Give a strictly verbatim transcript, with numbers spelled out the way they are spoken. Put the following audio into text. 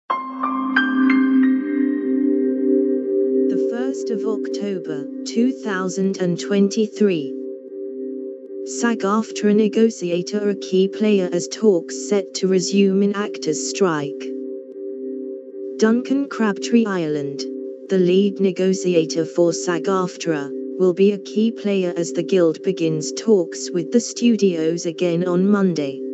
The first of October, two thousand twenty-three. SAG-AFTRA Negotiator a key player as talks set to resume in actors' strike. Duncan Crabtree-Ireland, the lead negotiator for SAG-AFTRA, will be a key player as the guild begins talks with the studios again on Monday.